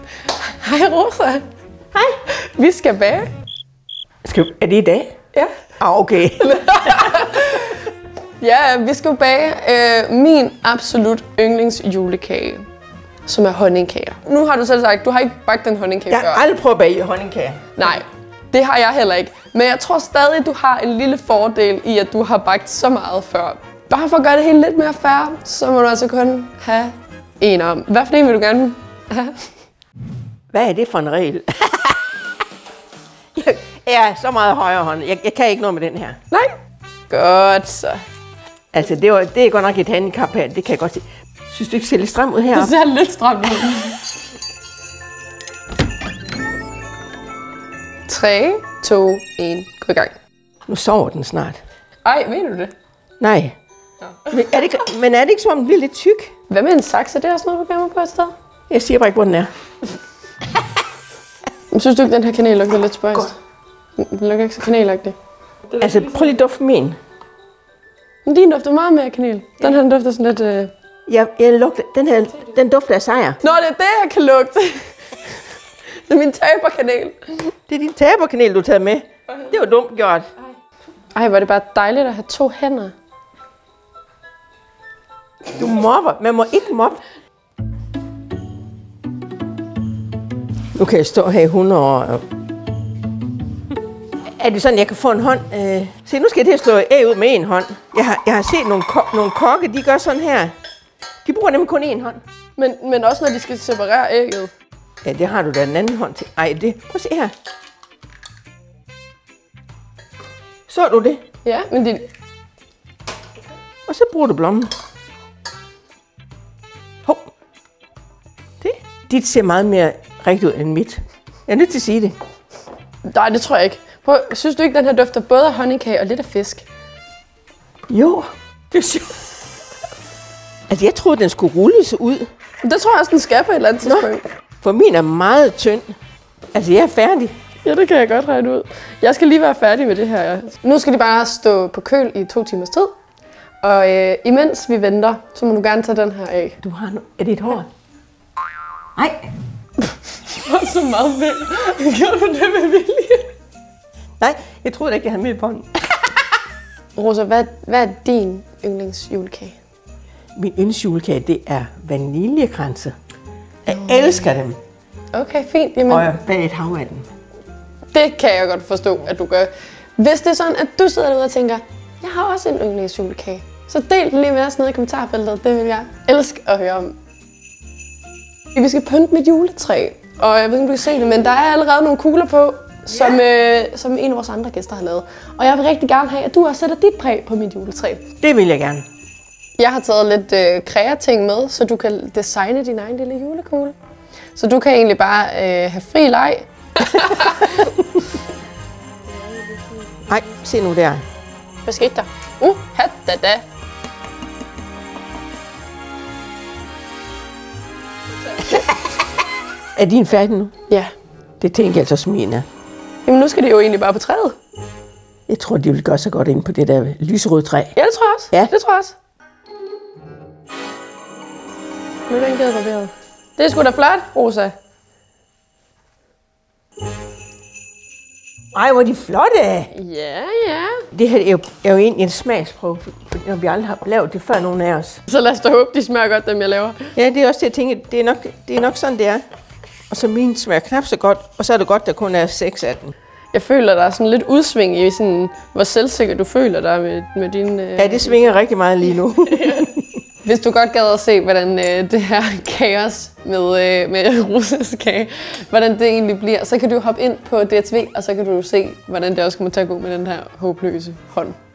Hej Rosa. Hej. Vi skal bage. Er det i dag? Ja. Okay. Ja, vi skal bage min absolut yndlingsjulekage, som er honningkager. Nu har du selv sagt, du har ikke bagt en honningkage før. Jeg har aldrig prøvet at bage honningkager. Nej, det har jeg heller ikke. Men jeg tror stadig, du har en lille fordel i, at du har bagt så meget før. Bare for at gøre det hele lidt mere fair, så må du altså kun have en om. Hvad for en vil du gerne have? Hvad er det for en regel? Jeg er så meget højre hånd. Jeg kan ikke noget med den her. Nej. Godt så. Altså, det er godt nok et handicap her. Det kan jeg godt se. Synes du ikke, det ser lidt stramt ud her? Det ser lidt stramt ud. 3, 2, 1, gå i gang. Nu sover den snart. Ej, ved du det? Nej. Ja. Men er det ikke som om den bliver lidt tyk? Hvad med en saks? Er det også noget, du gemmer på et sted? Jeg siger bare ikke, hvor den er. Men synes du ikke, den her kanel lugter lidt spøjst? Den lugter ikke så kanelagtig. Altså, prøv lige at dufte min. Men din dufter meget mere kanel. Den her dufter sådan lidt... Jeg lugter, den dufter af sejr. Nå, det er det, jeg kan lugte. Det er min taberkanel. Det er din taberkanel, du har taget med. Det var dumt gjort. Ej, hvor er det bare dejligt at have 2 hænder. Du mobber. Man må ikke mobbe. Nu kan jeg stå her i 100 år. Er det sådan, jeg kan få en hånd? Se, nu skal jeg til at slå æg ud med en hånd. Jeg har set nogle kokke, de gør sådan her. De bruger nemlig kun en hånd. Men også når de skal separere ægget. Ja, det har du da en anden hånd til. Ej, prøv at se her. Så du det? Ja, men din... Og så bruger du blommen. Hov. Dit ser meget mere rigtigt ud end mit. Jeg er nødt til at sige det. Nej, det tror jeg ikke. Prøv, synes du ikke, den her dufter både af honningkage og lidt af fisk? Jo, det er sjovt. Altså, jeg troede, den skulle rulles ud. Det tror jeg også, den skal på et eller andet tidspunkt. For min er meget tynd. Altså, jeg er færdig. Ja, det kan jeg godt regne ud. Jeg skal lige være færdig med det her. Nu skal de bare stå på køl i 2 timers tid. Og imens vi venter, så må du gerne tage den her af. Du har er det et hår? Nej. Det var så meget vildt. Gjorde du det med vilje? Nej, jeg troede ikke, jeg havde med på den. Rosa, hvad er din yndlingsjulekage? Min yndlingsjulekage, det er vaniljekranse. Jeg elsker dem. Okay, fint. Jamen, Og jeg bag et hav af dem. det kan jeg godt forstå, at du gør. Hvis det er sådan, at du sidder derude og tænker, jeg har også en yndlingsjulekage, så del den lige med os nede i kommentarfeltet. Det vil jeg elske at høre om. Vi skal pynte mit juletræ, og jeg ved ikke, om du kan se det, men der er allerede nogle kugler på, som en af vores andre gæster har lavet. Og jeg vil rigtig gerne have, at du også sætter dit præg på mit juletræ. Det vil jeg gerne. Jeg har taget lidt kreating med, så du kan designe din egen lille julekugle. Så du kan egentlig bare have fri leg. Nej, se nu der. Hvad skete der? Da. Er din færdig nu? Ja. Det tænker jeg altså som min er. Jamen nu skal de jo egentlig bare på træet. Jeg tror, de vil gøre sig godt ind på det der lyserøde træ. Ja, det tror jeg også. Ja. Det tror jeg også. Nu er den gade barberet. Det er sgu da flot, Rosa. Ej, hvor er de flotte. Ja. Det her er jo egentlig en smagsprøve, når vi aldrig har lavet det før nogen af os. Så lad os da håbe, de smager godt, dem jeg laver. Ja, det er også det, jeg tænker. Det er nok sådan, det er. Og så min smager knap så godt, og så er det godt, der kun er 6 af dem. Jeg føler, der er sådan lidt udsving i, sådan, hvor selvsikker du føler dig med din... Ja, det svinger rigtig meget lige nu. Hvis du godt gad at se, hvordan det her kaos med russisk kage, hvordan det egentlig bliver, så kan du hoppe ind på DTV, og så kan du se, hvordan det også kommer til at gå med den her håbløse hånd.